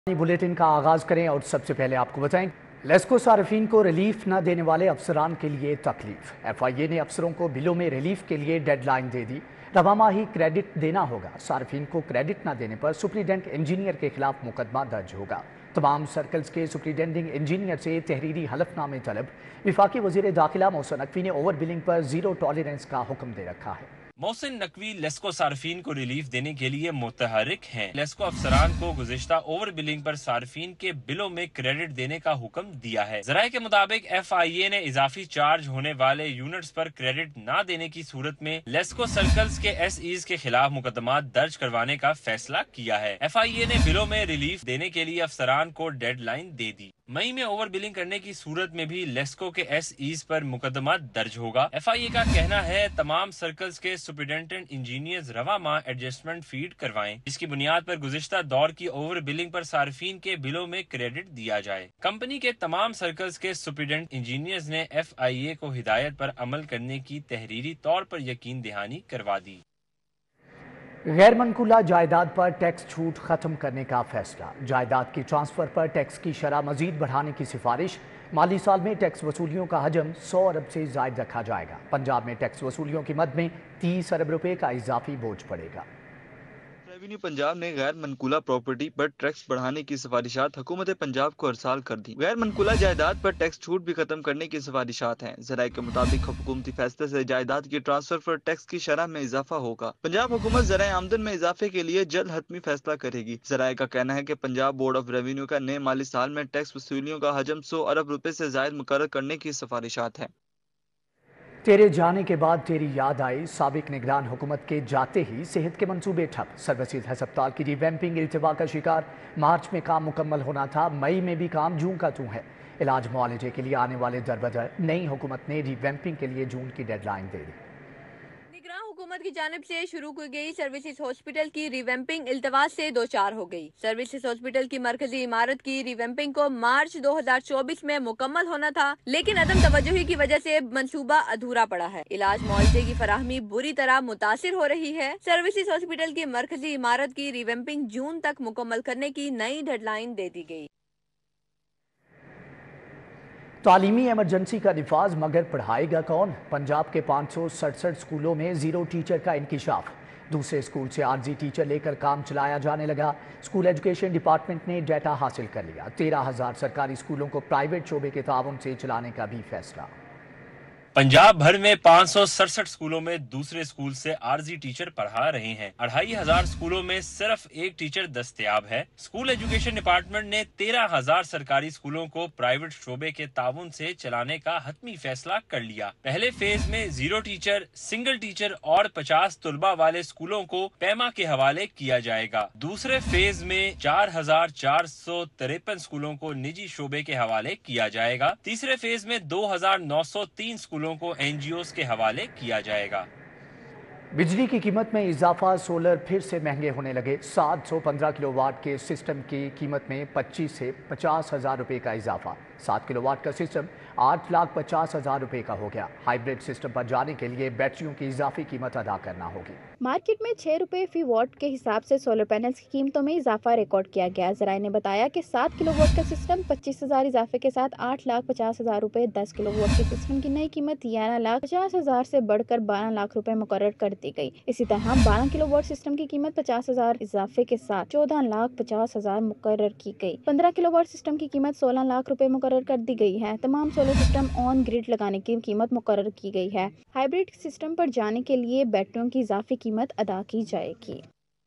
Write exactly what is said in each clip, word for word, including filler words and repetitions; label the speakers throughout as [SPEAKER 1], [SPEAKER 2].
[SPEAKER 1] Bulletin का आगाज करें और सबसे पहले आपको बताएं, लेस्को सार्फिन को रिलीफ न देने वाले अफसरान के लिए तकलीफ। एफ आई ए ने अफसरों को बिलों में रिलीफ के लिए डेडलाइन दे दी। रवा माही क्रेडिट देना होगा। सार्फिन को क्रेडिट न देने पर सुप्रीडेंट इंजीनियर के खिलाफ मुकदमा दर्ज होगा। तमाम सर्कल्स के सुप्रीडेंडिंग इंजीनियर से तहरीरी हलफनामे तलब। विफाकी वजीर दाखिला मोहसिन नकवी ने ओवर बिलिंग पर जीरो टॉलरेंस का हुक्म दे रखा है।
[SPEAKER 2] मोहसिन नकवी लेस्को सार्फिन को रिलीफ देने के लिए मुतहरिक हैं। लेस्को अफसरान को गुज़िश्ता ओवर बिलिंग पर सार्फिन के बिलों में क्रेडिट देने का हुक्म दिया है। ज़राए के मुताबिक एफ आई ए ने इजाफी चार्ज होने वाले यूनिट्स पर क्रेडिट न देने की सूरत में लेस्को सर्कल्स के एस ईज के खिलाफ मुकदमा दर्ज करवाने का फैसला किया है। एफ आई ए ने बिलों में रिलीफ देने के लिए अफसरान को डेडलाइन दे दी। मई में ओवर बिलिंग करने की सूरत में भी लेस्को के एस ईज पर मुकदमा दर्ज होगा। एफ आई ए का कहना है तमाम सर्कल्स के सुपरिटेंडेंट इंजीनियर्स रवा माह एडजस्टमेंट फीड करवाएं, जिसकी बुनियाद पर गुज़िश्ता दौर की ओवर बिलिंग पर सार्फिन के बिलों में क्रेडिट दिया जाए। कंपनी के तमाम सर्कल्स के सुपरिटेंडेंट इंजीनियर्स ने एफ आई ए को हिदायत पर अमल करने की तहरीरी तौर पर यकीन दहानी करवा दी।
[SPEAKER 1] गैर मनकूला जायदाद पर टैक्स छूट खत्म करने का फैसला। जायदाद की ट्रांसफर पर टैक्स की शरह मजीद बढ़ाने की सिफारिश। माली साल में टैक्स वसूलियों का हजम सौ अरब से जायद रखा जाएगा। पंजाब में टैक्स वसूलियों की मद में तीस अरब रुपए का इजाफी बोझ पड़ेगा।
[SPEAKER 3] रेवेन्यू पंजाब ने गैर मनकूला प्रॉपर्टी पर टैक्स बढ़ाने की सिफारिशात हुकूमत पंजाब को अरसाल कर दी। गैर मनकूला जायदाद पर टैक्स छूट भी खत्म करने की सिफारिशात हैं। ज़राए के मुताबिक हुकूमती फैसले से जायदाद की ट्रांसफर पर टैक्स की शरह में इजाफा होगा। पंजाब हुकूमत ज़राए आमदन में इजाफे के लिए जल्द हतमी फैसला करेगी। ज़राए का कहना है कि पंजाब बोर्ड ऑफ रेवेन्यू का नए माली साल में टैक्स वसूलियों का हजम सौ अरब रुपए से जायद मुकर्रर करने की सिफारिशात है।
[SPEAKER 1] तेरे जाने के बाद तेरी याद आई। साबिक निगरान हुकूमत के जाते ही सेहत के मंसूबे ठप। सरवसीद हस्पताल की रिवैम्पिंग इल्तिवा का शिकार। मार्च में काम मुकम्मल होना था, मई में भी काम जून का तू है। इलाज मुआलजे के लिए आने वाले दर बदर। नई हुकूमत ने रिवैम्पिंग के लिए जून की डेडलाइन दे दी।
[SPEAKER 4] हुकूमत की जानिब से शुरू की गई सर्विसेज हॉस्पिटल की रिवैम्पिंग इल्तवा से दो चार हो गई। सर्विसेज हॉस्पिटल की मरकजी इमारत की रिवैम्पिंग को मार्च दो हजार चौबीस में मुकम्मल होना था, लेकिन अदम तवज्जुही की वजह से मंसूबा अधूरा पड़ा है। इलाज मुआवजे की फराहमी बुरी तरह मुतासिर हो रही है। सर्विसेज हॉस्पिटल की मरकजी इमारत की रिवैम्पिंग जून तक मुकम्मल करने की नई डेडलाइन दे दी गई।
[SPEAKER 1] तालीमी एमरजेंसी का निफाज, मगर पढ़ाएगा कौन? पंजाब के पाँच सौ सड़सठ स्कूलों में जीरो टीचर का इंकिशाफ। दूसरे स्कूल से आरजी टीचर लेकर काम चलाया जाने लगा। स्कूल एजुकेशन डिपार्टमेंट ने डाटा हासिल कर लिया। तेरह हजार सरकारी स्कूलों को प्राइवेट शोबे के ताउन से चलाने का भी फैसला।
[SPEAKER 2] पंजाब भर में पाँच सौ सड़सठ स्कूलों में दूसरे स्कूल से आरजी टीचर पढ़ा रहे हैं। अढ़ाई हजार स्कूलों में सिर्फ एक टीचर दस्तयाब है। स्कूल एजुकेशन डिपार्टमेंट ने तेरह हजार सरकारी स्कूलों को प्राइवेट शोबे के ताउन से चलाने का हतमी फैसला कर लिया। पहले फेज में जीरो टीचर, सिंगल टीचर और पचास तुलबा वाले स्कूलों को पैमा के हवाले किया जाएगा। दूसरे फेज में चार हजार चार सौ तिरपन स्कूलों को निजी शोबे के हवाले किया जाएगा। तीसरे फेज में दो हजार नौ सौ तीन स्कूलों को एनजीओस के हवाले किया जाएगा।
[SPEAKER 1] बिजली की कीमत में इजाफा। सोलर फिर से महंगे होने लगे। सात सौ पंद्रह किलोवाट के सिस्टम की कीमत में पच्चीस से पचास हजार रुपए का इजाफा। सात किलोवाट का सिस्टम आठ लाख पचास हजार रुपए का हो गया। हाइब्रिड सिस्टम पर जाने के लिए बैटरियों की इजाफी कीमत अदा करना होगी।
[SPEAKER 5] मार्केट में छह रुपए फी वॉट के हिसाब से सोलर पैनल्स की कीमतों में इजाफा रिकॉर्ड किया गया। ज़राए ने बताया कि सात किलोवाट का सिस्टम पच्चीस हजार इजाफे के साथ आठ लाख पचास हजार रुपए, दस किलोवाट के सिस्टम की नई कीमत ग्यारह लाख पचास हजार से बढ़कर बारह लाख रुपए मुकर्रर कर दी गई। इसी तरह बारह किलोवाट सिस्टम की कीमत पचास हजार इजाफे के साथ चौदह लाख पचास हजार मुकर्रर की गई। पंद्रह किलोवाट सिस्टम की कीमत सोलह लाख रुपए मुकर्रर कर दी गई है। तमाम सोलर सिस्टम ऑन ग्रिड लगाने की कीमत मुकर्रर की गई है। हाइब्रिड सिस्टम पर जाने के लिए बैटरियों की इजाफी कीमत अदा की जाएगी।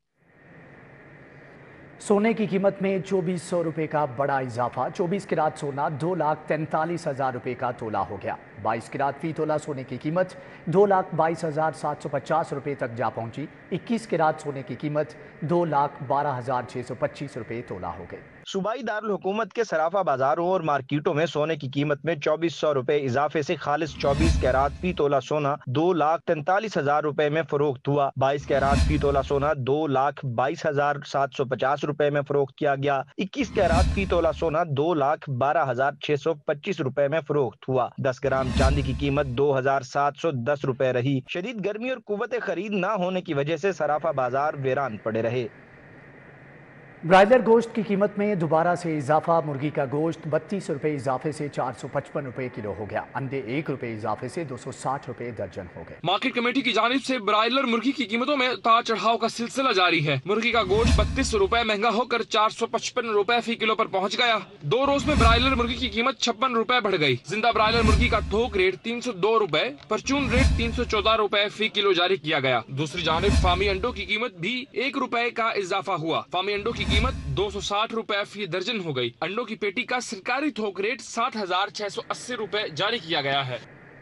[SPEAKER 1] सोने की कीमत में चौबीस सौ रुपए का बड़ा इजाफा। चौबीस किरात सोना दो लाख तैंतालीस हजार रुपए का तोला हो गया। बाईस किरात फी तोला सोने की कीमत दो लाख बाईस हजार सात सौ पचास रुपए तक जा पहुंची। इक्कीस किरात सोने की कीमत दो लाख बारह हजार छह सौ पच्चीस रुपए तोला हो गई।
[SPEAKER 6] सूबाई दारुल हुकूमत के सराफा बाजारों और मार्केटों में सोने की कीमत में चौबीस सौ रुपए इजाफे से खालिस चौबीस कैरात फी तोला सोना दो लाख तैंतालीस हजार रुपए में फरोख्त हुआ। बाईस कैरात फी तोला सोना दो लाख बाईस हजार सात सौ पचास रुपए में फरोख्त किया गया। इक्कीस कैरात फी तोला सोना दो लाख बारह हजार छह सौ पच्चीस रुपए में फरोख्त हुआ। दस ग्राम चांदी की कीमत दो हजार सात सौ दस रुपए रही। शदीद गर्मी और कुव्वत खरीद न होने की वजह से सराफा बाजार वीरान पड़े रहे।
[SPEAKER 1] ब्रायलर गोश्त की कीमत में दोबारा से इजाफा। मुर्गी का गोश्त बत्तीस रुपये इजाफे से चार सौ पचपन रुपये किलो हो गया। अंडे एक रुपये इजाफे से दो सौ साठ रुपये दर्जन हो गए।
[SPEAKER 7] मार्केट कमेटी की जानिब से ब्रायलर मुर्गी की कीमतों में उतार चढ़ाव का सिलसिला जारी है। मुर्गी का गोश्त बत्तीस रुपए महंगा होकर चार सौ पचपन रुपए फी किलो पर पहुंच गया। दो रोज में ब्रायलर मुर्गी की कीमत छप्पन रुपए बढ़ गई। जिंदा ब्रायलर मुर्गी का थोक रेट तीन सौ दो रुपए, परचून रेट तीन सौ चौदह रुपए फी किलो जारी किया गया। दूसरी जानिब फार्मी अंडों की कीमत भी एक रुपए का इजाफा हुआ। फार्मी अंडों की कीमत दो सौ साठ रुपए फी दर्जन हो गई। अंडों की पेटी का सरकारी थोक रेट सात हजार छह सौ अस्सी रुपए जारी किया गया है।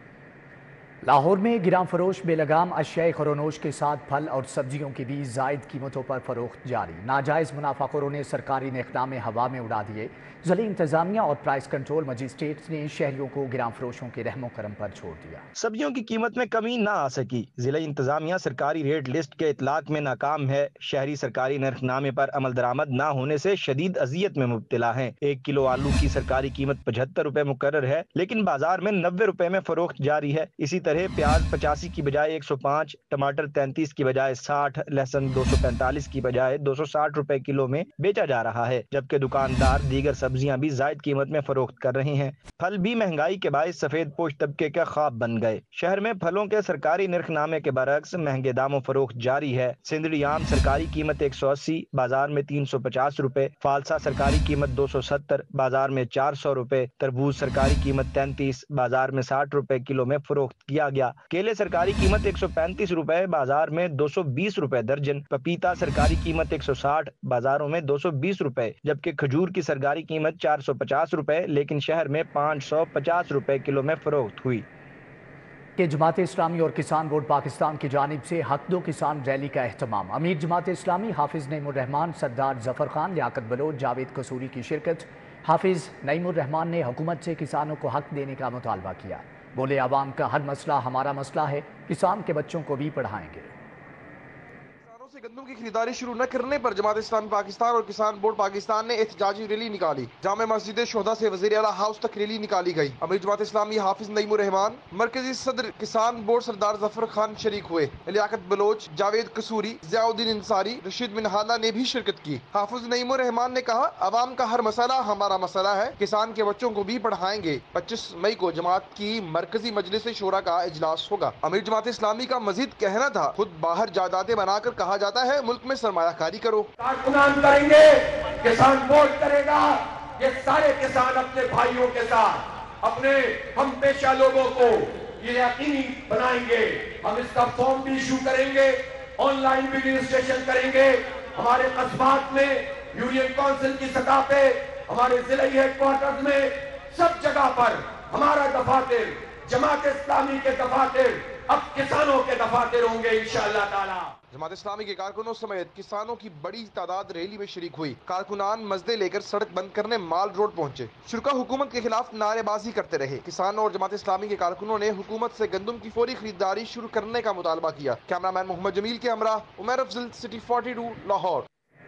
[SPEAKER 1] लाहौर में गिरां फरोश बेलगाम अशियाए खरोनोश के साथ फल और सब्जियों की भी जायद कीमतों पर फरोख्त जारी। नाजायज मुनाफाखोरों ने सरकारी नेकनामे हवा में उड़ा दिए। ज़िला इंतजामिया और प्राइस कंट्रोल मजिस्ट्रेट ने शहरियों को गिरां फरोशों के रहमो करम पर छोड़ दिया।
[SPEAKER 6] सब्जियों की कीमत में कमी न आ सकी। जिला इंतजामिया सरकारी रेट लिस्ट के इतलाक में नाकाम है। शहरी सरकारी नरखनामे पर अमल दरामद न होने से शदीद अजियत में मुब्तला है। एक किलो आलू की सरकारी कीमत पचहत्तर रुपए मुकर्रर है, लेकिन बाजार में नब्बे रुपए में फरोख्त जारी है। इसी तरह प्याज पचासी की बजाय एक सौ पाँच, टमाटर तैंतीस की बजाय साठ, लहसुन दो सौ पैंतालीस की बजाय दो सौ साठ रुपए किलो में बेचा जा रहा है, जबकि दुकानदार दीगर सब्जियां भी जायद कीमत में फरोख्त कर रहे हैं। फल भी महंगाई के बायस सफेद पोश तबके का ख्वाब बन गए। शहर में फलों के सरकारी नरखनामे के बरक्स महंगे दामों फरोख्त जारी है। सिंदड़ी आम सरकारी कीमत एक सौ अस्सी, बाजार में तीन सौ पचास रुपए, फालसा सरकारी कीमत दो सौ सत्तर, बाजार में चार सौ रुपए, तरबूज सरकारी कीमत तैंतीस, बाजार में साठ रुपए किलो में फरोख्त किया गया। केले सरकारी कीमत एक सौ पैंतीस रुपए, बाजार में दो सौ बीस रुपए दर्जन। पपीता सरकारी कीमत एक सौ साठ, बाजारों में दो सौ बीस रुपए, जबकि खजूर की सरकारी कीमत चार सौ पचास रुपए, लेकिन शहर में पाँच सौ पचास रुपए किलो में फरोख्त हुई।
[SPEAKER 1] कि जमात इस्लामी और किसान बोर्ड पाकिस्तान की जानिब से हक दो किसान रैली का एहतमाम। अमीर जमात इस्लामी हाफिज नईमुर रहमान, सरदार जफर खान, लियाकत बलोच, जावेद कसूरी की शिरकत। हाफिज नईमुर रहमान ने हुकूमत से किसानों को हक देने का मुतालबा किया। बोले, आवाम का हर मसला हमारा मसला है, किसान के बच्चों को भी पढ़ाएंगे।
[SPEAKER 8] से गंदम की खरीदारी शुरू न करने पर जमात इस्लामी पाकिस्तान और किसान बोर्ड पाकिस्तान ने एहतजाजी रैली निकाली। जामे मस्जिद शोहदा से वज़ीर आला हाउस तक रैली निकाली गई। अमीर जमात इस्लामी हाफिज नईमुर रहमान, मरकजी सदर किसान बोर्ड सरदार जफर खान शरीक हुए। लियाकत बलोच, जावेद कसूरी, ज़ियाउद्दीन अंसारी, रशीद बिन हाला ने भी शिरकत की। हाफिज नईमुर रहमान ने कहा, अवाम का हर मसला हमारा मसला है, किसान के बच्चों को भी पढ़ाएंगे। पच्चीस मई को जमात की मरकजी मजलिस शूरा का इजलास होगा। अमीर जमात इस्लामी का मजीद कहना था, खुद बाहर जायदादें बनाकर कहा जाता है मुल्क में सरमायाकारी करो।
[SPEAKER 9] कारकुनान करेंगे, किसान वोट करेगा। ये सारे किसान अपने भाइयों के साथ अपने हम पेशा लोगों को ये यकीनी बनाएंगे। हम इसका फॉर्म भी इशू करेंगे, ऑनलाइन भी रजिस्ट्रेशन करेंगे। हमारे कस्बात में, यूनियन काउंसिल की सतह पे, हमारे जिला हेडक्वार्टर्स में, सब जगह पर हमारा दफातर, जमात इस्लामी के दफातर अब किसानों के दफातर होंगे इंशाअल्लाह ताला।
[SPEAKER 8] जमात इस्लामी के कारकुनों समेत किसानों की बड़ी तादाद रैली में शरीक हुई। कारकुनान मजदे लेकर सड़क बंद करने माल रोड पहुंचे। शुरा हुकूमत के खिलाफ नारेबाजी करते रहे। किसानों और जमात इस्लामी के कारकुनों ने हुकूमत से गंदम की फौरी खरीदारी शुरू करने का मुतालबा किया। कैमरामैन मोहम्मद जमील के हमरा Umar Afzal, City forty two, Lahore.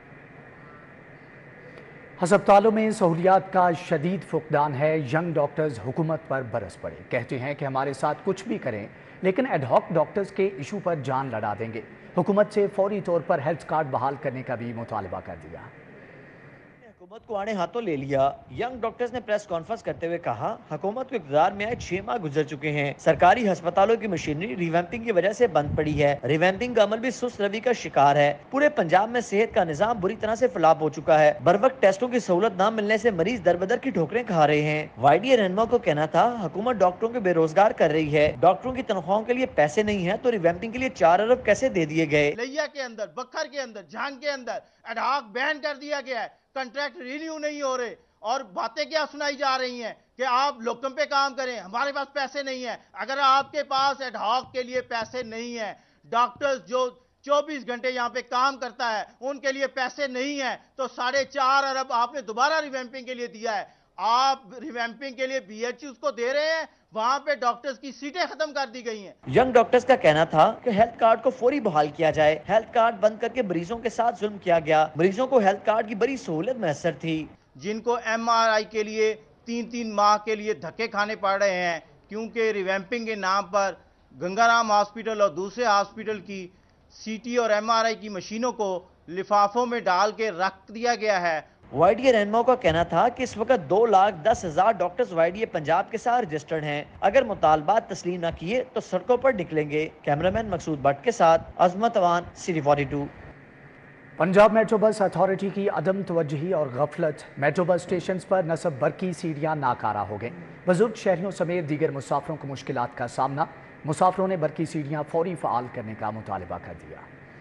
[SPEAKER 1] अस्पतालों में सहूलियात का शदीद फुकदान है। यंग डॉक्टर्स हुकूमत पर बरस पड़े, कहते हैं कि हमारे साथ कुछ भी करें, लेकिन एडहॉक डॉक्टर्स के इशू पर जान लड़ा देंगे। हुकूमत से फौरी तौर पर हेल्थ कार्ड बहाल करने का भी मुतालबा कर दिया।
[SPEAKER 10] हुकूमत को आड़े हाथों ले लिया। यंग डॉक्टर्स ने प्रेस कॉन्फ्रेंस करते हुए कहा, हुकूमत को इक़्तिदार में आए छह माह गुजर चुके हैं। सरकारी अस्पतालों की मशीनरी रिवैम्पिंग की वजह से बंद पड़ी है। रिवैम्पिंग का अमल भी सुस्त रवि का शिकार है। पूरे पंजाब में सेहत का निजाम बुरी तरह से फलाप हो चुका है। बर वक्त टेस्टों की सहूलत न मिलने से मरीज दर बदर की ठोकरें खा रहे हैं। वाईडी रहनुमा को कहना था, हुकूमत डॉक्टरों को बेरोजगार कर रही है। डॉक्टरों की तनख्वाहों के लिए पैसे नहीं है तो रिवैम्पिंग के लिए चार अरब कैसे दे दिए गए।
[SPEAKER 11] लिया के अंदर, बखर के अंदर, झांग के अंदर एडहॉक बैन कर दिया गया है। कंट्रैक्ट रिन्यू नहीं हो रहे और बातें क्या सुनाई जा रही हैं कि आप लोकम पे काम करें, हमारे पास पैसे नहीं है। अगर आपके पास एडहॉक के लिए पैसे नहीं है, डॉक्टर्स जो चौबीस घंटे यहाँ पे काम करता है उनके लिए पैसे नहीं है, तो साढ़े चार अरब आपने दोबारा रिवैम्पिंग के लिए दिया है। आप रिवैम्पिंग के लिए बीएचयूज को दे रहे हैं, वहां पे डॉक्टर्स की सीटें खत्म कर दी गई हैं।
[SPEAKER 10] यंग डॉक्टर्स का कहना था कि हेल्थ कार्ड को फौरी बहाल किया जाए। हेल्थ कार्ड बंद करके मरीजों के साथ जुल्म किया गया। मरीजों को हेल्थ कार्ड की बड़ी सहूलत मैसर थी।
[SPEAKER 11] जिनको एमआरआई के लिए तीन तीन माह के लिए धक्के खाने पड़ रहे हैं क्योंकि रिवैम्पिंग के नाम पर गंगाराम हॉस्पिटल और दूसरे हॉस्पिटल की सीटी और एमआरआई की मशीनों को लिफाफों में डाल के रख दिया गया है।
[SPEAKER 10] वाईडीए रहनुमाओं का कहना था कि इस वक्त दो लाख दस हजार डॉक्टर्स वाईडीए पंजाब के साथ रजिस्टर्ड हैं। अगर मुतालबात तस्लीम न किए तो सड़कों पर निकलेंगे। कैमरामैन मकसूद भट्ट के साथ Azmat Awan, City forty two.
[SPEAKER 1] Punjab metro bus authority की अदम तवज्जुही और गफलत, मेट्रो बस स्टेशन पर नस्ब बरकी सीढ़ियाँ नाकारा हो गईं। बुजुर्ग शहरियों समेत दीगर मुसाफिरों को मुश्किलात का सामना। मुसाफिरों ने बरकी सीढ़ियाँ फौरी फ़ाल करने का मुतालबा कर दिया।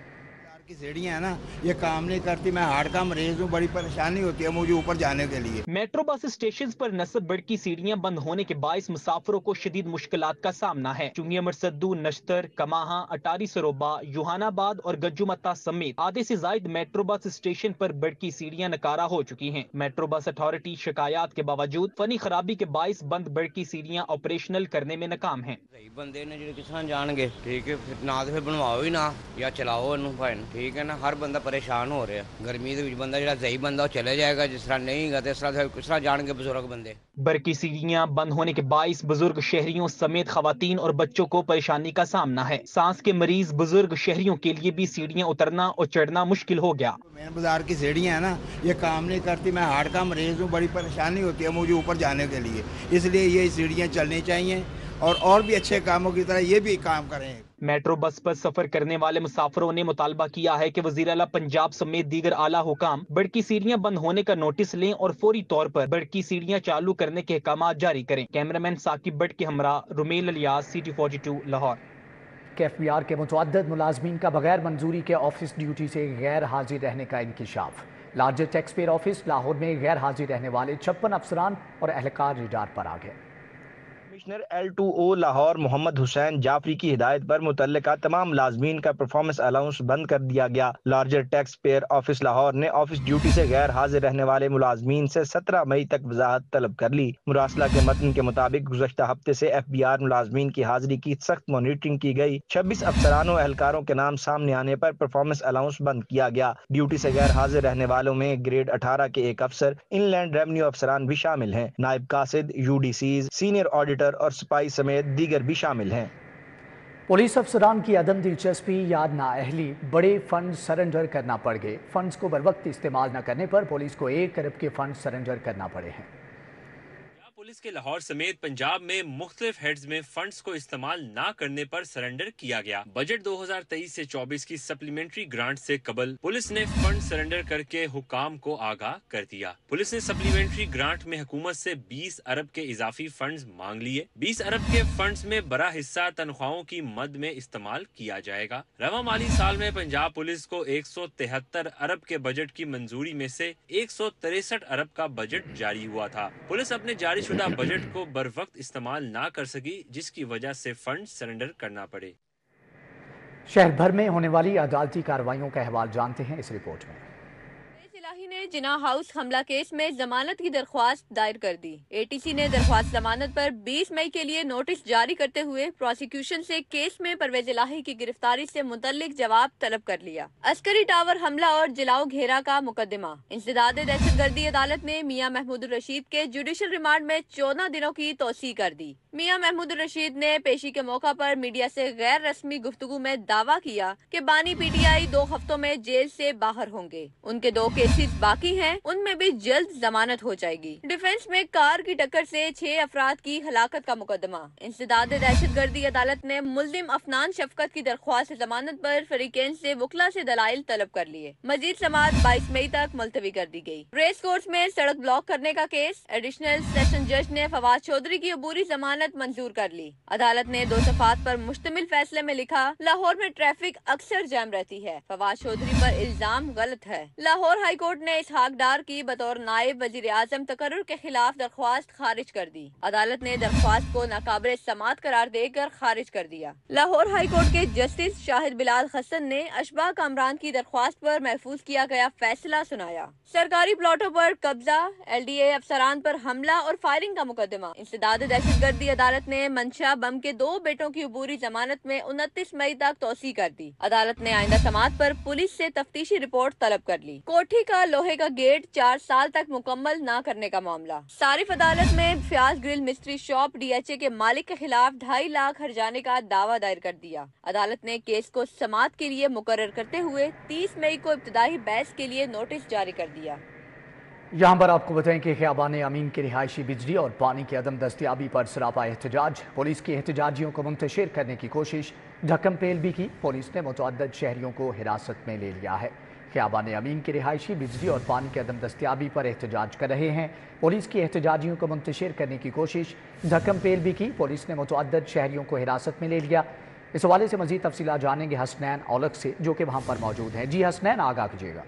[SPEAKER 12] की सीढ़ियाँ है ना, ये काम नहीं करती। मैं हार्ट का मरीज हूँ, बड़ी परेशानी होती है मुझे ऊपर जाने के लिए।
[SPEAKER 13] मेट्रो बस स्टेशन पर नस्ब बरकी सीढ़ियाँ बंद होने के बायस मुसाफिरों को शदीद मुश्किलात का सामना है। चुंगी अमरसद्दू, नश्तर, कमाहा, अटारी सरोबा, यूहानाबाद और गज्जुमत्ता समेत आधे से जायद मेट्रो बस स्टेशन पर बरकी सीढ़ियाँ नकारा हो चुकी हैं। मेट्रो बस अथॉरिटी शिकायत के बावजूद फनी खराबी के बायस बंद बरकी सीढ़ियाँ ऑपरेशनल करने में नाकाम है।
[SPEAKER 14] बंदे ने जो किसान जान ठीक है, फिर ना तो फिर बनवाओ ही ना या चलाओ फाइन, ठीक है ना। हर बंदा परेशान हो रहा है। गर्मी के बंदा जो सही बंदा चले जाएगा, जिस तरह नहीं गा इस तरह किस तरह जान के बुजुर्ग बंदे।
[SPEAKER 13] बरकी सीढ़ियाँ बंद होने के बाइस बुजुर्ग शहरियों समेत खवातीन और बच्चों को परेशानी का सामना है। सांस के मरीज बुजुर्ग शहरियों के लिए भी सीढ़ियाँ उतरना और चढ़ना मुश्किल हो गया।
[SPEAKER 12] मेन बाजार की सीढ़ियाँ है ना, ये काम नहीं करती। मैं हार्ट का मरीज हूँ, बड़ी परेशानी होती है मुझे ऊपर जाने के लिए। इसलिए ये सीढ़ियाँ चलनी चाहिए और और भी अच्छे कामों की तरह ये भी काम करें।
[SPEAKER 13] मेट्रो बस पर सफर करने वाले मुसाफिरों ने मुतालबा किया है कि वजीर आला पंजाब समेत दीगर आला हुकाम बड़की सीढ़ियाँ बंद होने का नोटिस लें और फौरी तौर पर बड़की सीढ़ियाँ चालू करने के अहकाम जारी करें। कैमरामैन साकिब भट्ट के हमरा Rumail Ilyas, City forty two, Lahore.
[SPEAKER 1] के एफ बी आर के मुतअद्दिद मुलाजमीन का बगैर मंजूरी के ऑफिस ड्यूटी से गैर हाजिर रहने का इंकिशाफ। Larger tax payer office Lahore में गैर हाजिर रहने वाले छप्पन अफसरान और एहलकार रिडार पर आ गए।
[SPEAKER 6] Commissioner L T O Lahore Mohammad Hussain Jafri की हिदायत पर मुतल्लिका तमाम मुलाजमीन का परफॉर्मेंस अलाउंस बंद कर दिया गया। Larger tax payer office Lahore ने ऑफिस ड्यूटी से गैर हाजिर रहने वाले मुलाजमीन से सत्रह मई तक वजाहत तलब कर ली। मुरासला के मतन के मुताबिक गुज़श्ता हफ्ते से एफ बी आर मुलाजमीन की हाजिरी की सख्त मॉनिटरिंग की गई। छब्बीस अफसरानों एहलकारों के नाम सामने आने पर परफॉर्मेंस अलाउंस बंद किया गया। ड्यूटी से गैर हाजिर रहने वालों में ग्रेड अठारह के एक अफसर, इनलैंड रेवेन्यू अफसरान भी शामिल हैं। नायब कासिद, U D Cs, senior auditor और सिपाही समेत दीगर भी शामिल हैं।
[SPEAKER 1] पुलिस अफसरान की अदम दिलचस्पी या नाअहली, बड़े फंड सरेंडर करना पड़ गए। फंड्स को बरवक्त इस्तेमाल न करने पर पुलिस को एक अरब के फंड सरेंडर करना पड़े हैं।
[SPEAKER 2] पुलिस के लाहौर समेत पंजाब में मुख्तलिफ हेड्स में फंड्स को इस्तेमाल ना करने पर सरेंडर किया गया। बजट दो हजार तेईस से चौबीस की सप्लीमेंट्री ग्रांट से कबल पुलिस ने फंड सरेंडर करके हुकाम को आगाह कर दिया। पुलिस ने सप्लीमेंट्री ग्रांट में हुकूमत से बीस अरब के इजाफी फंड्स मांग लिए। बीस अरब के फंड्स में बड़ा हिस्सा तनख्वाहों की मद में इस्तेमाल किया जाएगा। रवा माली साल में पंजाब पुलिस को एक सौ तिहत्तर अरब के बजट की मंजूरी में से एक सौ तिरसठ अरब का बजट जारी हुआ था। पुलिस अपने जारी बजट को बर वक्त इस्तेमाल ना कर सकी, जिसकी वजह से फंड सरेंडर करना पड़े।
[SPEAKER 1] शहर भर में होने वाली अदालती कार्रवाइयों का अहवाल जानते हैं इस रिपोर्ट में।
[SPEAKER 4] इलाही ने जिना हाउस हमला केस में जमानत की दरख्वास्त दायर कर दी। ए टी सी ने दरख्वास्त जमानत पर बीस मई के लिए नोटिस जारी करते हुए प्रोसिक्यूशन से केस में परवेज इलाही की गिरफ्तारी से मुतल्लिक जवाब तलब कर लिया। अस्करी टावर हमला और जिलाओ घेरा का मुकदमा। इंसदाद दहशतगर्दी अदालत ने मियां महमूद रशीद के जुडिशल रिमांड में चौदह दिनों की तोसी कर दी। मियां महमूद रशीद ने पेशी के मौका पर मीडिया से गैर रस्मी गुफ्तगू में दावा किया कि बानी पी टी आई दो हफ्तों में जेल से बाहर होंगे। उनके दो केसेस बाकी हैं, उनमें भी जल्द जमानत हो जाएगी। डिफेंस में कार की टक्कर से छह अफराद की हलाकत का मुकदमा। इंसदाद दहशतगर्दी अदालत ने मुल्जिम अफनान शफकत की दरख्वास्त जमानत पर फरीकेन से वकला से दलाइल तलब कर लिए। मजीद समाअत बाईस मई तक मुलतवी कर दी गई। रेस कोर्स में सड़क ब्लॉक करने का केस। एडिशनल सेशन जज ने फवाद चौधरी की अबूरी जमानत मंजूर कर ली। अदालत ने दो सफात पर मुश्तमिल फैसले में लिखा, लाहौर में ट्रैफिक अक्सर जैम रहती है। फवाद चौधरी पर इल्जाम गलत है। लाहौर हाई कोर्ट ने इसहाक डार की बतौर नायब वजीर आजम तकर्रुर के खिलाफ दरख्वास्त खारिज कर दी। अदालत ने दरख्वास्त को नाकाबिल समाअत करार देकर खारिज कर दिया। लाहौर हाई कोर्ट के जस्टिस शाहिद बिलाल हसन ने अशबा कामरान की दरख्वास्त पर महफूज किया गया फैसला सुनाया। सरकारी प्लॉटों पर कब्जा, एल डी ए अफसरान पर हमला और फायरिंग का मुकदमा। इंसदाद दहशतगर्दी अदालत ने मंशा बम के दो बेटों की अबूरी जमानत में उनतीस मई तक तोसी कर दी। अदालत ने आइंदा समाअत पर पुलिस से तफ्तीशी रिपोर्ट तलब कर ली। कोठी का लोहे का गेट चार साल तक मुकम्मल न करने का मामला। सारिफ अदालत में Fayyaz grill mystery shop D H A के मालिक के खिलाफ ढाई लाख हर्जाने का दावा दायर कर दिया। अदालत ने केस को समाअत के लिए मुकर्रर करते हुए तीस मई को इब्तिदाई बहस के लिए नोटिस जारी कर दिया।
[SPEAKER 1] यहाँ पर आपको बताएं कि ख़ियाबान अमीन की रिहायशी बिजली और पानी की अदम दस्तियाबी पर सरापा एहतजाज। पुलिस की एहतजाजियों को मुंतशिर करने की कोशिश, ढक्कम पेल भी की। पुलिस ने मुतअद्दिद शहरियों को हिरासत में ले लिया है। ख़ियाबान अमीन की रिहायशी बिजली और पानी की अदम दस्तियाबी पर एहतजाज कर रहे हैं। पुलिस की एहतजाजियों को मुंतशिर करने की कोशिश, ढक्कम पेल भी की। पुलिस ने मुतअद्दिद शहरियों को हिरासत में ले लिया। इस हवाले से मज़ीद तफसीलात जानेंगे हसनैन औलख से, जो कि वहाँ पर मौजूद हैं। जी हसनैन, आगाह कीजिएगा।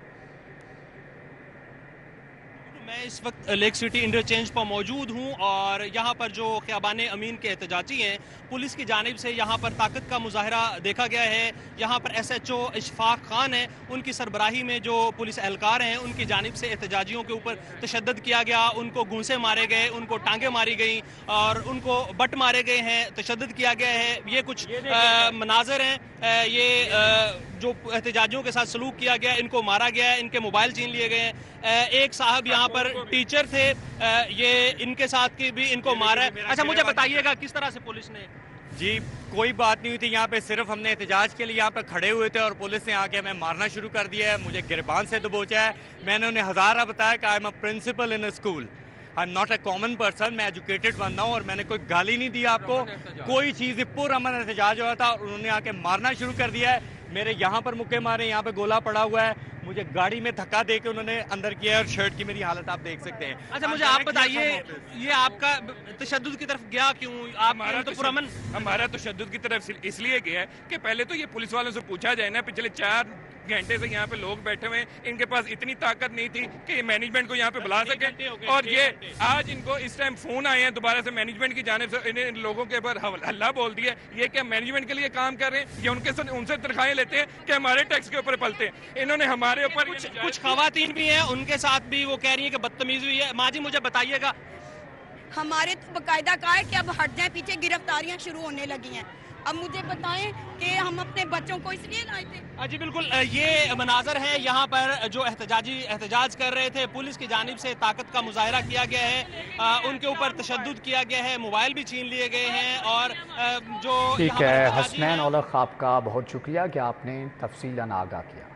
[SPEAKER 15] मैं इस वक्त लेक सिटी इंटरचेंज पर मौजूद हूं और यहां पर जो ख़ियाबान अमीन के एहतजाजी हैं, पुलिस की जानिब से यहां पर ताकत का मुजाहरा देखा गया है। यहां पर S H O Ishfaq Khan है, उनकी सरबराही में जो पुलिस एहलकार हैं उनकी जानिब से एहतजाजियों के ऊपर तशद्दुद किया गया। उनको घूंसे मारे गए, उनको टांगे मारी गई और उनको बट मारे गए हैं, तशद्दुद किया गया है। ये कुछ मनाजर हैं, ये आ, जो एहतजाजियों के साथ सलूक किया गया, इनको मारा गया है, इनके मोबाइल छीन लिए गए हैं। एक साहब यहाँ पर टीचर थे, ये इनके साथ की भी इनको मारा है। अच्छा, मुझे बताइएगा किस तरह से पुलिस ने?
[SPEAKER 16] जी, कोई बात नहीं हुई थी यहाँ पे, सिर्फ हमने एहतजाज के लिए यहाँ पे खड़े हुए थे और पुलिस ने आके हमें मारना शुरू कर दिया है। मुझे गिरबान से दबोचा है। मैंने उन्हें हज़ारा बताया कि I am a principal in a school, I am not a common person, मैं एजुकेटेड बंदा हूँ और मैंने कोई गाली नहीं दी आपको। कोई चीज़ पुरअमन एहतजाज हुआ था और उन्होंने आके मारना शुरू कर दिया है। मेरे यहाँ पर मुक्के मारे, यहाँ पे गोला पड़ा हुआ है, मुझे गाड़ी में धक्का दे के उन्होंने अंदर किया और शर्ट की मेरी हालत आप देख सकते हैं।
[SPEAKER 15] अच्छा, मुझे आप बताइए, ये आपका तशद्दुद की तरफ गया क्यों? आप
[SPEAKER 17] हमारा
[SPEAKER 15] तो पुरअमन
[SPEAKER 17] हमारा तशद्दुद की तरफ इसलिए गया है कि पहले तो ये पुलिस वालों से पूछा जाए ना, पिछले चार घंटे से यहाँ पे लोग बैठे हुए हैं, इनके पास इतनी ताकत नहीं थी कि मैनेजमेंट को यहाँ पे बुला सके। और ये आज इनको इस टाइम फोन आए हैं दोबारा से मैनेजमेंट की जानिब से, इन्हें इन लोगों के ऊपर हल्ला बोल दिया। ये क्या मैनेजमेंट के लिए काम कर रहे हैं? ये उनके उनसे तनख्वाहें लेते हैं कि हमारे टैक्स के ऊपर पलते हैं। इन्होंने हमारे ऊपर
[SPEAKER 15] कुछ कुछ खवातीन भी हैं, उनके साथ भी वो कह रही है कि बदतमीजी हुई है। माँ जी, मुझे बताइएगा।
[SPEAKER 18] हमारे तो बाकायदा कहा है कि अब हट जाए, पीछे गिरफ्तारियां शुरू होने लगी हैं। अब मुझे बताएं कि हम अपने बच्चों को इसलिए लाए थे।
[SPEAKER 15] जी बिल्कुल, ये मनाजर है यहाँ पर जो एहतजाजी एहतजाज कर रहे थे। पुलिस की जानिब से ताकत का मुजाहरा किया गया है, आ, उनके ऊपर तशद्दुद किया गया है, मोबाइल भी छीन लिए गए हैं और आ, जो
[SPEAKER 1] ठीक है हसनैन औलख, आपका बहुत शुक्रिया कि आपने तफसीलन आगाह किया।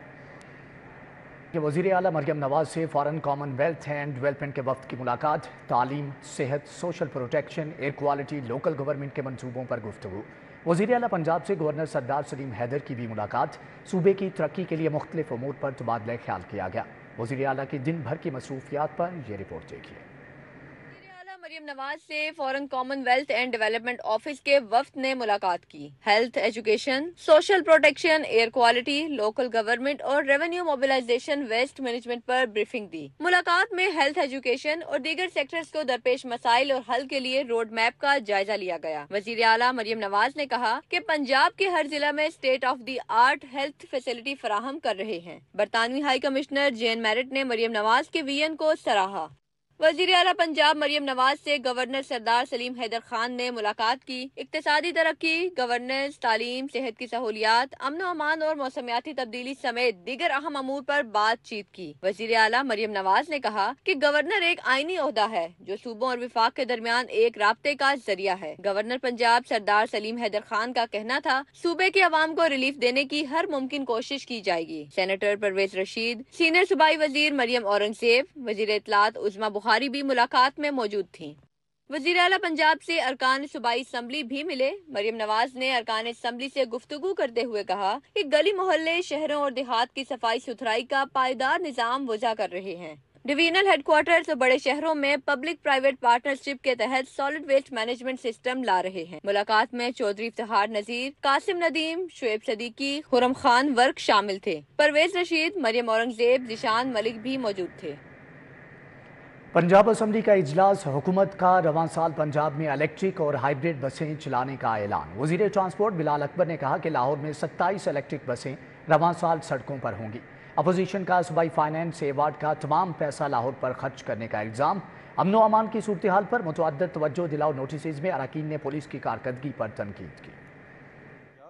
[SPEAKER 1] वज़ीर आला मरियम नवाज से फॉरेन कॉमनवेल्थ एंड डेवलपमेंट के वक्त की मुलाकात। तालीम, सेहत, social protection, air quality, local government के मनसूबों पर गुफ्तगू। वज़ीर आला पंजाब से गवर्नर सरदार सलीम हैदर की भी मुलाकात। सूबे की तरक्की के लिए मुख्तलिफ उमूर पर तबादला ख्याल किया गया। वज़ीर आला की दिन भर की मसरूफियात पर यह रिपोर्ट देखिए।
[SPEAKER 4] मरियम नवाज से foreign commonwealth and development office के वफ्द ने मुलाकात की। Health, education, social protection, air quality, local government और रेवेन्यू मोबिलाइजेशन, वेस्ट मैनेजमेंट पर ब्रीफिंग दी। मुलाकात में हेल्थ, एजुकेशन और दीगर सेक्टर्स को दरपेश मसाइल और हल के लिए रोड मैप का जायजा लिया गया। वजीर आला मरियम नवाज ने कहा कि पंजाब के हर जिला में state of the art health facility फराहम कर रहे हैं। बरतानवी हाई कमिश्नर जेन मैरिट ने मरियम नवाज के विजन को सराहा। वजीर आला पंजाब मरियम नवाज से गवर्नर सरदार सलीम हैदर खान ने मुलाकात की। इक्तिसादी तरक्की, गवर्नेंस, तालीम, सेहत की सहूलियात, अमन अमान और मौसमियाती तब्दीली समेत दीगर अहम अमूर पर बातचीत की। वजीर आला मरियम नवाज ने कहा कि गवर्नर एक आईनी ओहदा है जो सूबों और विफाक के दरमियान एक राब्ते का जरिया है। गवर्नर पंजाब सरदार सलीम हैदर खान का कहना था सूबे के अवाम को रिलीफ देने की हर मुमकिन कोशिश की जाएगी। सेनेटर परवेज रशीद, सीनियर सूबाई वजीर मरियम औरंगजेब, वजीर इत्तलात उज़्मा बुखारी भी मुलाकात में मौजूद थीं। वजीर आला पंजाब से अरकान सूबाई असम्बली भी मिले। मरियम नवाज ने अरकान असम्बली से गुफ्तगू करते हुए कहा कि गली मोहल्ले, शहरों और देहात की सफाई सुथराई का पायदार निजाम वजह कर रहे हैं। डिवीजनल हेडक्वार्टर्स और बड़े शहरों में पब्लिक प्राइवेट पार्टनरशिप के तहत सॉलिड वेस्ट मैनेजमेंट सिस्टम ला रहे हैं। मुलाकात में चौधरी इफ्तिखार नजीर, कासिम नदीम, शुएब सदीकी, खुरम खान वर्क शामिल थे। परवेज रशीद, मरियम औरंगजेब, जिशान मलिक भी मौजूद थे।
[SPEAKER 1] पंजाब असम्बली का इजलास, हुकूमत का रवां साल पंजाब में इलेक्ट्रिक और हाइब्रिड बसें चलाने का ऐलान। वजीर ट्रांसपोर्ट बिलाल अकबर ने कहा कि लाहौर में सत्ताईस इलेक्ट्रिक बसें रवां साल सड़कों पर होंगी। अपोजिशन का सूबाई फाइनेंस एवार्ड का तमाम पैसा लाहौर पर खर्च करने का इल्ज़ाम। अमन व अमान की सूरत हाल पर मुतअद्दिद तवज्जो दिलाओ नोटिस में अरकान ने पुलिस की कारकर्दगी पर तनकीद की।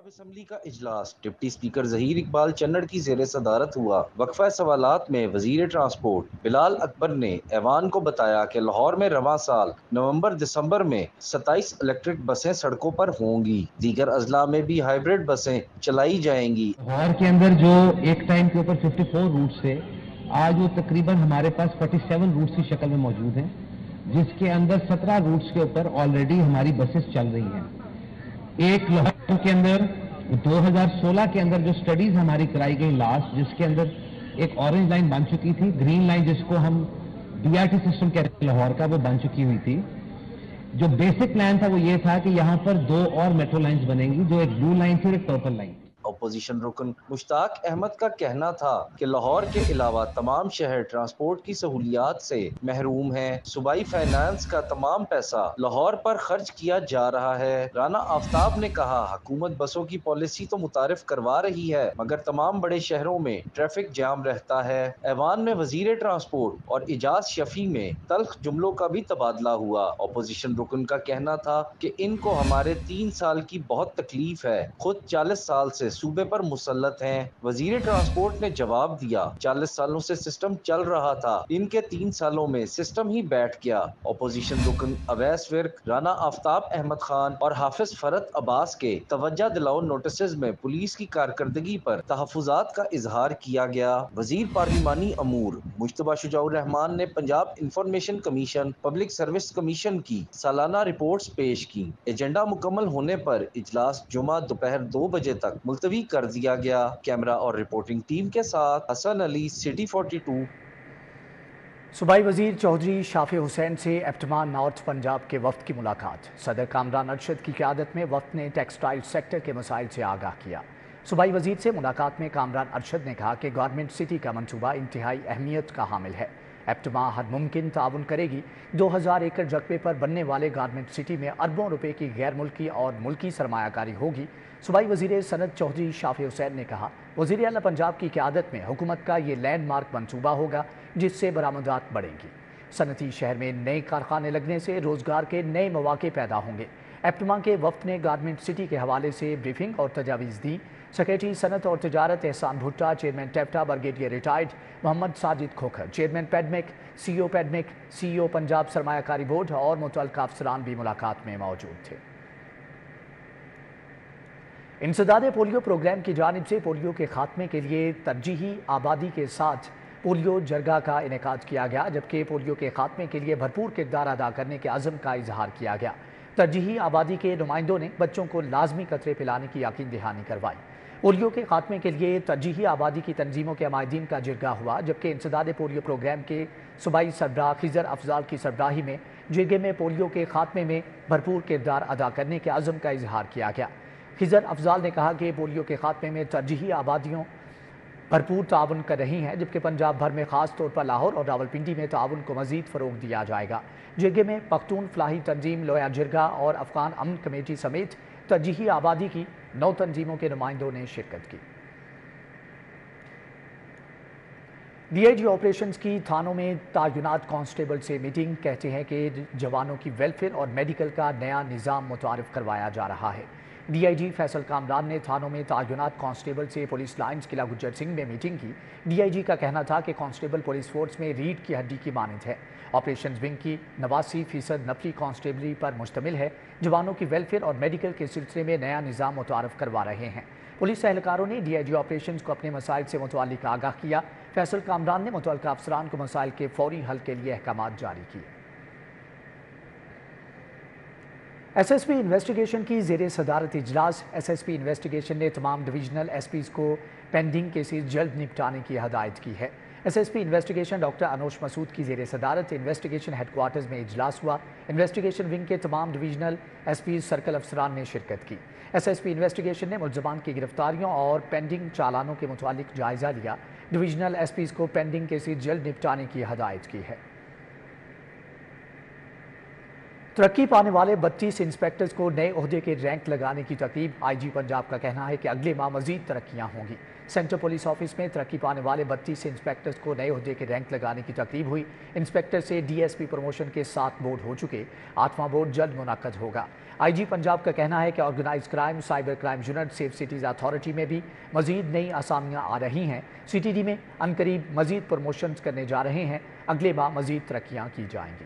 [SPEAKER 19] اسمبلی کا اجلاس ڈپٹی اسپیکر ظہیر اقبال چنڑ کی زیر صدارت ہوا۔ وقفہ سوالات میں وزیر ٹرانسپورٹ بلال اکبر نے ایوان کو بتایا کہ لاہور میں رواں سال نومبر دسمبر میں ستائیس الیکٹرک بسیں سڑکوں پر ہوں گی، دیگر اضلاع میں بھی ہائیبرڈ بسیں چلائی جائیں گی۔
[SPEAKER 20] لاہور کے اندر جو ایک ٹائم کے اوپر چون روٹس تھے، آج وہ تقریباً ہمارے پاس سینتالیس روٹس کی شکل میں موجود ہیں، جس کے اندر سترہ روٹس کے اوپر آلریڈی ہماری بسیں چل رہی ہیں۔ ایک لاہور کے اندر دو ہزار سولہ کے اندر جو سٹڈیز ہماری کرائی گئی لاسٹ، جس کے اندر ایک اورنج لائن بن چکی تھی، گرین لائن جس کو ہم ڈی آر ٹی سسٹم کہتے ہیں لاہور کا، وہ بن چکی ہوئی تھی۔ جو بیسک پلان تھا وہ یہ تھا کہ یہاں پر دو اور میٹرو لائنز بنیں گی، جو ایک بلو لائن تھی اور ایک پرپل لائن۔
[SPEAKER 19] اپوزیشن رکن مشتاق احمد کا کہنا تھا کہ لاہور کے علاوہ تمام شہر ٹرانسپورٹ کی سہولیات سے محروم ہیں۔ صوبائی فائنانس کا تمام پیسہ لاہور پر خرچ کیا جا رہا ہے۔ رانا آفتاب نے کہا حکومت بسوں کی پالیسی تو متعارف کروا رہی ہے مگر تمام بڑے شہروں میں ٹریفک جام رہتا ہے۔ ایوان میں وزیر ٹرانسپورٹ اور اعجاز شفیع میں تلخ جملوں کا بھی تبادلہ ہوا۔ اپوزیشن رکن کا کہنا تھا کہ ان کو ہمارے تین سال کی بہت تکلیف ہے، خود چالیس سال سے صوبے پر مسلط ہیں۔ وزیر ٹرانسپورٹ نے جواب دیا چالیس سالوں سے سسٹم چل رہا تھا، ان کے تین سالوں میں سسٹم ہی بیٹھ گیا۔ اپوزیشن رکن اویس ورک، رانا آفتاب احمد خان اور حافظ فرت عباس کے توجہ دلاؤ نوٹسز میں پولیس کی کارکردگی پر تحفظات کا اظہار کیا گیا۔ وزیر پارلیمانی امور مجتبیٰ شجاع الرحمان نے Punjab information commission public service commission کی سالانہ رپورٹس پیش کی۔ ایجنڈا مکمل ہونے پر اجلاس جمعہ دوپہر دو بجے تک ملتوی کر دیا گیا۔ کیمرہ اور رپورٹنگ ٹیم کے ساتھ Hassan Ali, City forty two.
[SPEAKER 1] صوبائی وزیر چودھری شافع حسین سے ایپٹما نارتھ پنجاب کے وفد کی ملاقات۔ صدر کامران ارشد کی قیادت میں وفد نے ٹیکسٹائل سیکٹر کے مسائل سے آگاہ کیا۔ صوبائی وزیر سے ملاقات میں کامران ارشد نے کہا کہ گورنمنٹ سٹی کا منصوبہ انتہائی اہمیت کا حامل ہے۔ ایپٹما ہر ممکن تعاون کرے گی۔ دو ہزار ایکڑ رقبے پر بننے والے گارمنٹ سٹی میں اربوں روپے کی غیر ملکی اور ملکی سرمایہ کاری ہوگی۔ صوبائی وزیر صنعت چودھری شافع حسین نے کہا وزیر اعلیٰ پنجاب کی قیادت میں حکومت کا یہ لینڈ مارک منصوبہ ہوگا جس سے برآمدات بڑھیں گی۔ صنعتی شہر میں نئے کارخانے لگنے سے روزگار کے نئے مواقع پیدا ہوں گے۔ ایپٹما کے وفد نے گارمنٹ سٹی کے حوالے سے بریفنگ اور تجاویز دی۔ سیکریٹری صنعت اور تجارت Ahsan Bhatta, chairman TEPTA brigadier retired Mohammad Sajid Khokhar, chairman PEDMC, C O PEDMC, C O Punjab سرمایہ کاری بورڈ اور متعلقہ افسران بھی ملاقات میں موجود تھے۔ انسداد پولیو پروگرام کی جانب سے پولیو کے خاتمے کے لیے ترجیحی آبادی کے ساتھ پولیو جرگہ کا انعقاد کیا گیا، جبکہ پولیو کے خاتمے کے لیے بھرپور کردار ادا کرنے کے عزم کا اظہار کیا گیا۔ ترجیحی آبادی کے نمائندوں نے بچوں کو لازمی قطرے پلانے کی یقین دہانی کروائی۔ پولیو کے خاتمے کے لیے ترجیحی آبادی کی تنظیموں کے عمائدین کا جرگہ ہوا، جبکہ انسداد پولیو پروگرام کے صوبائی سربراہ خضر افضال کی سربراہی میں جرگے میں پولیو کے خاتمے میں بھرپور کردار ادا کرنے کے عزم کا اظہار کیا گیا۔ خضر افضال نے کہا کہ پولیو کے خاتمے میں ترجیحی آبادیوں بھرپور تعاون کر رہی ہیں، جبکہ پنجاب بھر میں خاص طور پر لاہور اور راولپنڈی میں تعاون کو مزید فروغ دیا جائے گا۔ جرگے میں پختون فلاحی تنظیم لویا جرگہ اور افغان امن کمیٹی سمیت ترجیحی آبادی کی نو تنظیموں کے نمائندوں نے شرکت کی۔ ڈی آئی جی آپریشنز کی تھانوں میں تعینات کانسٹیبل سے میٹنگ، کہتے ہیں کہ جوانوں کی ویلفیئر اور میڈیکل کا نیا نظام متعارف کروایا جا رہا ہے۔ D I G Faisal Kamran نے تھانوں میں تعینات کانسٹیبل سے پولیس لائنز قلعہ گجر سنگھ میں میٹنگ کی۔ ڈی آئی جی کا کہنا تھا کہ کانسٹیبل پولیس فورس میں ریڑھ کی ہڈی کی مانند ہے۔ آپریشنز ونگ کی نواسی فیصد نفلی کانسٹیبلری پر مشتمل ہے۔ جوانوں کی ویلفیئر اور میڈیکل کے سلسلے میں نیا نظام متعارف کروا رہے ہیں۔ پولیس اہلکاروں نے ڈی آئی جی آپریشنز کو اپنے مسائل سے متعلق آگاہ کیا۔ فیصل کامران نے متعلقہ افسران کو مسائل کے فوری حل کے لیے احکامات جاری کیے۔ ایس ایس پی انویسٹیگیشن کی زیر صدارت اجلاس۔ ایس ایس پی انویسٹیگیشن نے تمام ڈویژنل ایس پیز کو پینڈنگ کیسز جلد نپٹانے کی ہدایت کی ہے۔ S S P investigation doctor Anoosh Masood کی زیر صدارت انویسٹیگیشن ہیڈ کوارٹرز میں اجلاس ہوا۔ انویسٹیگیشن ونگ کے تمام ڈویژنل ایس پیز سرکل افسران نے شرکت کی۔ ایس ایس پی انویسٹیگیشن نے ملزمان کی گرفتاریوں اور پینڈنگ چالانوں کے متعلق جائزہ لیا۔ ڈویژنل ایس پیز کو پینڈنگ کیسز جلد نپٹانے کی ہدایت کی ہے۔ तरक्की पाने वाले बत्तीस इंस्पेक्टर्स को नए ओहदे के रैंक लगाने की तरकीब। आई जी पंजाब का कहना है कि अगले माह मजीद तरक्कियां होंगी। सेंट्रल पुलिस ऑफिस में तरक्की पाने वाले बत्तीस इंस्पेक्टर्स को नए ओहदे के रैंक लगाने की तरकीब हुई। इंस्पेक्टर से डी एस पी प्रमोशन के सात बोर्ड हो चुके, आठवां बोर्ड जल्द मुनक्कद होगा। आई जी पंजाब का कहना है कि organise crime, cyber crime unit, safe cities authority में भी मजीद नई असामियाँ आ रही हैं। सी टी डी में अनकरीब मजीद प्रमोशन करने जा रहे हैं। अगले माह मजीद तरक्कियाँ की जाएंगी।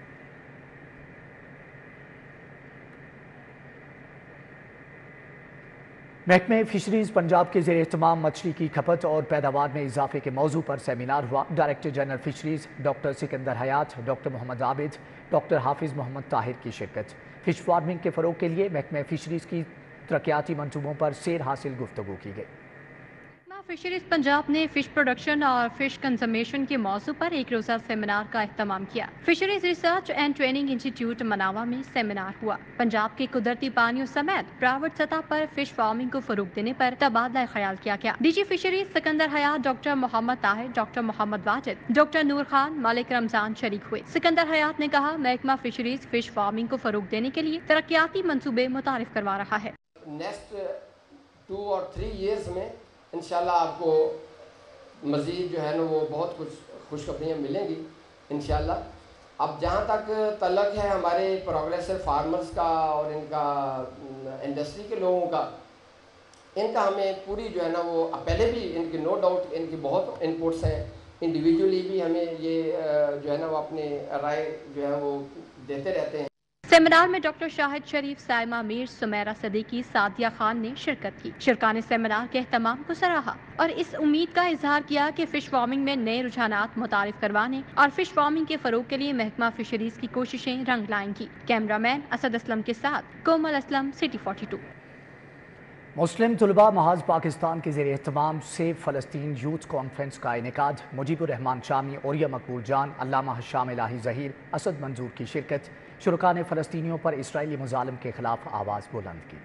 [SPEAKER 1] महकमे फिशरीज पंजाब के ज़ेरे एहतमाम मछली की खपत और पैदावार में इजाफे के मौजू पर सेमिनार हुआ। Director general fisheries doctor Sikandar Hayat, doctor Mohammad Abid, doctor Hafiz Mohammad Tahir की शिरकत। फिश फार्मिंग के फ़रोग के लिए महकमे फिशरीज की तरक्याती मनसूबों पर सेर हासिल गुफ्तगू की गई।
[SPEAKER 21] फिशरीज पंजाब ने फिश प्रोडक्शन और फिश कंजम्पशन के मौजू पर एक रोज़ा सेमिनार का अहतमाम किया। Fisheries research and training institute Manawa में सेमिनार हुआ। पंजाब के कुदरती पानियों समेत प्राइवेट सतह पर फिश फार्मिंग को फरोग देने पर तबादला ख्याल किया गया। DG fisheries Sikandar Hayat, doctor Mohammad Tahir, doctor Mohammad Wajid, doctor Noor Khan, Malik Ramzan शरीक हुए। सिकंदर हयात ने कहा, महकमा फिशरीज फिश फार्मिंग को फरोग देने के लिए तरक्याती मंसूबे मुतारिफ करवा रहा है।
[SPEAKER 22] नेक्स्ट टू और थ्री इयर्स में इंशाल्लाह आपको मज़ीद जो है ना वो बहुत कुछ खुशखबरियाँ मिलेंगी इंशाल्लाह। अब जहाँ तक तल्लक है हमारे प्रोग्रेसिव फार्मर्स का और इनका इंडस्ट्री के लोगों का, इनका हमें पूरी जो है ना वो पहले भी इनकी नो डाउट इनकी बहुत इनपुट्स हैं। इंडिविजुअली भी हमें ये जो है ना वो अपनी राय जो है वो देते रहते हैं।
[SPEAKER 21] सेमिनार में डॉक्टर शाहिद शरीफ, साइमा मीर, सुमेरा सदीकी, सादिया खान ने शिरकत की। शिरका ने सेमिनार के एहतमाम को सराहा और इस उम्मीद का इजहार किया कि फिश फार्मिंग में नए रुझानात मुतारिफ करवाने और फिश फार्मिंग के फरोग के लिए महकमा फिशरीज की कोशिशें रंग लाएंगी। कैमरामैन असद असलम के साथ Komal Aslam, City forty two.
[SPEAKER 1] Muslim Talaba Mahaz Pakistan के ज़ेरे एहतमाम से फ़लस्तीन यूथ कॉन्फ्रेंस का इनेकाद। मुजीबुर रहमान शामी, ओरिया मकबूल जान, अल्लामा हशाम इलाही ज़हीर, असद मंजूर की शिरकत। शुरका ने फ़लस्तीनियों पर इसराइली मुजालिम के खिलाफ आवाज़ बुलंद की।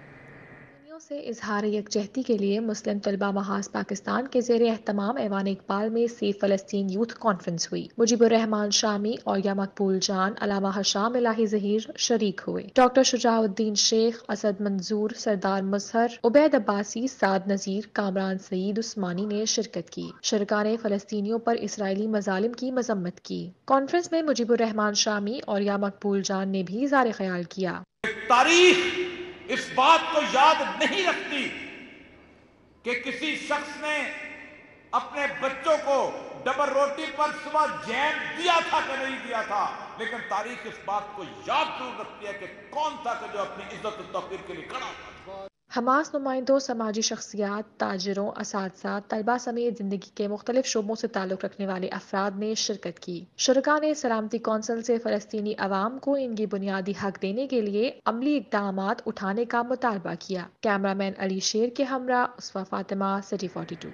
[SPEAKER 23] से इजहार यकजहती के लिए मुस्लिम तलबा महाज पाकिस्तान के ज़ेरे एहतमाम ऐवान इकबाल में सेफ फ़लस्तीन यूथ कॉन्फ्रेंस हुई। मुजीबुर रहमान शामी, ओरिया मकबूल जान, अल्लामा हशाम इलाही ज़हीर शरीक हुए। डॉक्टर शुजाउद्दीन शेख, असद मंजूर, सरदार मजहर, उबैद अब्बासी, साद नज़ीर, कामरान सईद उस्मानी ने शिरकत की। शुरका ने फ़लस्तीनियों पर इसराइली मजालिम की मजम्मत की। कॉन्फ्रेंस में मुजीबुर रहमान शामी, ओरिया मकबूल जान ने भी इज़हार ख्याल किया।
[SPEAKER 9] तारीख इस बात को याद नहीं रखती कि किसी शख्स ने अपने बच्चों को डबल रोटी पर सुबह जैम दिया था कि नहीं दिया था, लेकिन तारीख इस बात को याद जरूर रखती है कि कौन था कि जो अपनी इज्जत और तौकीर के लिए खड़ा था।
[SPEAKER 23] हमास नुमाइंदों, समाजी शख्सियात, ताजिरों, असातिज़ा, तलबा समेत जिंदगी के मुख्तलिफ शोबों से ताल्लुक़ रखने वाले अफराद ने शिरकत की। शुरका ने सलामती कौंसिल से फ़लस्तीनी अवाम को इनकी बुनियादी हक देने के लिए अमली इक़दामात उठाने का मुतालबा किया। कैमरामैन अली शेर के हमरा उसफा Fatima, city forty two.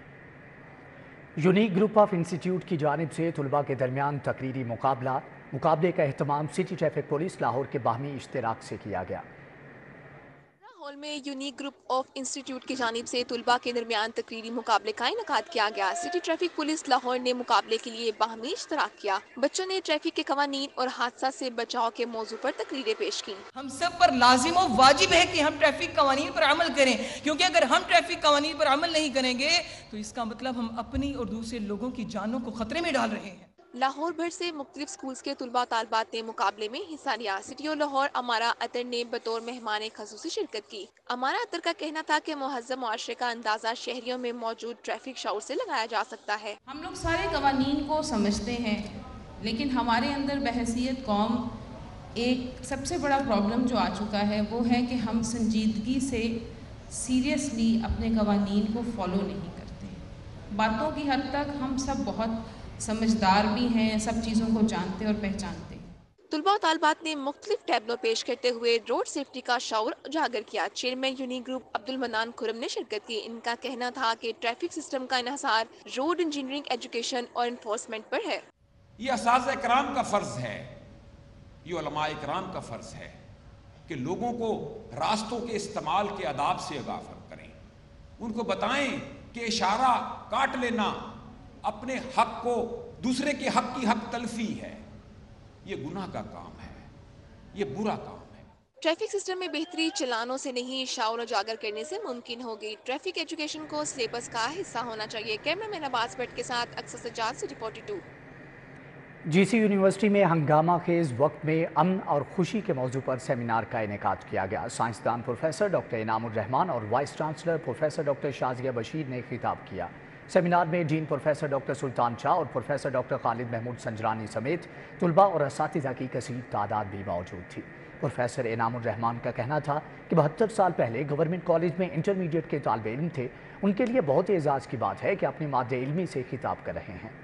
[SPEAKER 1] Unique group of institute की जानिब से तुलबा के दरमियान तकरीरी मुकाबला मुकाबले का एहतमाम सिटी ट्रैफिक पुलिस लाहौर के बाहमी इश्तराक से किया गया।
[SPEAKER 24] हॉल में यूनिक ग्रुप ऑफ इंस्टीट्यूट की जानिब से तुलबा के दरमियान तकरीरी मुकाबले का इनेकाद किया गया। सिटी ट्रैफिक पुलिस लाहौर ने मुकाबले के लिए बाहमी इश्तराक किया। बच्चों ने ट्रैफिक के कवानीन और हादसा से बचाव के मौजू पर तकरीरें पेश की।
[SPEAKER 25] हम सब पर लाजिम और वाजिब है कि हम ट्रैफिक कवानीन पर अमल करें, क्योंकि अगर हम ट्रैफिक कवानीन पर अमल नहीं करेंगे तो इसका मतलब हम अपनी और दूसरे लोगों की जानों को खतरे में डाल रहे हैं।
[SPEAKER 24] लाहौर भर से मुख्तलिफ स्कूल्स के तुलबा तालबात ने मुकाबले में हिस्सा लिया। सिटी और लाहौर अमारा अतर ने बतौर मेहमान खसूसी शिरकत की। अमारा अतर का कहना था कि मुहज़्ज़म मुआशरे का अंदाज़ा शहरियों में मौजूद ट्रैफिक शऊर से लगाया जा सकता है।
[SPEAKER 26] हम लोग सारे कवानीन को समझते हैं, लेकिन हमारे अंदर बहसीयत कौम एक सबसे बड़ा प्रॉब्लम जो आ चुका है वो है कि हम संजीदगी से सीरियसली अपने कवानीन को फॉलो नहीं करते। बातों की हद तक हम सब बहुत समझदार भी हैं, सब चीज़ों को जानते और पहचानते हैं।
[SPEAKER 24] तुलबा तालबात ने मुख्तलिफ टैबलो पेश करते हुए रोड सेफ्टी का शऊर उजागर किया। चेयरमैन यूनिक ग्रुप अब्दुल मनान खुरम ने शिरकत की। इनका कहना था कि ट्रैफिक सिस्टम का इन्हिसार रोड इंजीनियरिंग, एजुकेशन और इन्फोर्समेंट पर है।
[SPEAKER 9] ये असातिज़ा इकराम का फर्ज है, ये उलमा इकराम का फर्ज है कि लोगों को रास्तों के इस्तेमाल के आदाब से आगाह करें, उनको बताएं कि इशारा काट लेना अपने हक को दूसरे के हक की हक तलफी है, ये गुनाह का काम है।
[SPEAKER 3] یہ برا کام ہے۔
[SPEAKER 24] ट्रैफिक सिस्टम में बेहतरी चलानों से नहीं, शाउर उजागर करने से मुमकिन होगी। ट्रैफिक एजुकेशन को सिलेबस का हिस्सा होना चाहिए। कैमरामैन अब्बास भट्ट के साथ अक्सर Sajjad, city forty two.
[SPEAKER 1] GC university में हंगामा खेज वक्त में अमन और खुशी के मौजू पर सेमिनार का इनेकाद किया गया। साइंसदान प्रोफेसर डॉक्टर इनामुर रहमान और vice chancellor professor doctor Shazia Bashir ने खिताब किया। सेमिनार में dean professor doctor Sultan Shah और प्रोफेसर डॉक्टर खालिद महमूद संजरानी समेत तुलबा और असातिज़ा की कसीर तादाद भी मौजूद थी। प्रोफेसर इनामुर रहमान का कहना था कि बहत्तर साल पहले गवर्नमेंट कॉलेज में इंटरमीडिएट के तालिब इल्म थे। उनके लिए बहुत एजाज़ की बात है कि अपनी मादे इल्मी से खिताब कर रहे हैं।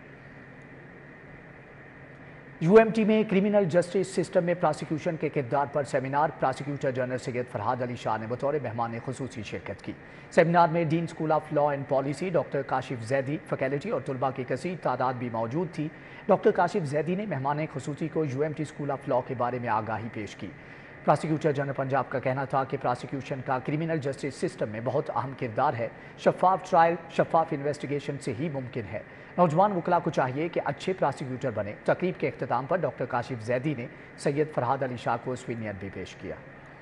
[SPEAKER 1] यूएमटी में क्रिमिनल जस्टिस सिस्टम में प्रोसिक्यूशन के किरदार पर seminar, prosecutor general Syed Farhad Ali Shah ने बतौर मेहमान खुसूसी शिरकत की। सेमिनार में dean school of law and policy doctor Kashif Zaidi, faculty और तुलबा की कसीर तादाद भी मौजूद थी। डॉक्टर काशिफ जैदी ने मेहमान खुसूसी को यूएमटी स्कूल ऑफ लॉ के बारे में आगाही पेश की। प्रोसिक्यूटर जनरल पंजाब का कहना था कि प्रोसिक्यूशन का क्रिमिनल जस्टिस सिस्टम में बहुत अहम किरदार है। शफाफ ट्रायल, शफाफ इन्वेस्टिगेशन से ही मुमकिन है। नौजवान वकला को चाहिए कि अच्छे प्रोसिक्यूटर बने। तकरीब के अख्ताम पर डॉक्टर काशिफ जैदी ने सैयद फरहाद अली शाह को स्वीनियर भी पेश किया।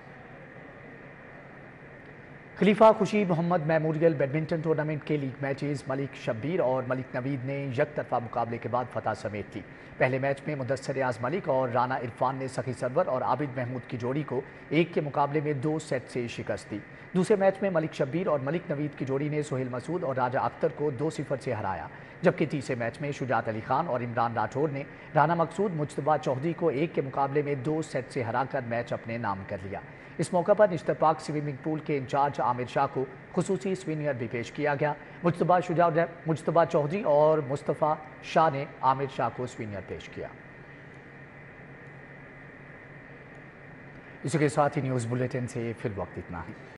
[SPEAKER 1] Khalifa Khushi Mohammad memorial badminton tournament के लीग मैचेस मलिक शब्बीर और मलिक नवीद ने यकतरफा मुकाबले के बाद फतह समेट ली। पहले मैच में मुदस्सर रियाज मलिक और राना इरफान ने सखी सरवर और आबिद महमूद की जोड़ी को एक के मुकाबले में दो सेट से शिकस्त दी। दूसरे मैच में मलिक शब्बीर और मलिक नवीद की जोड़ी ने सोहेल मसूद और राजा अख्तर को दो सिफर से हराया। जबकि तीसरे मैच में शुजात अली खान और इमरान राठौर ने राना मकसूद मुज्तबा चौधरी को एक के मुकाबले में दो सेट से हराकर मैच अपने नाम कर लिया। इस मौके पर निश्तर पाक स्विमिंग पूल के इंचार्ज आमिर शाह को खुसूसी स्वीनियर भी पेश किया गया। मुज्तबा शुजा मुज्तबा चौधरी और मुस्तफ़ा शाह ने आमिर शाह को स्वीनियर पेश किया। इसी के साथ ही न्यूज़ बुलेटिन से फिर वक्त इतना ही।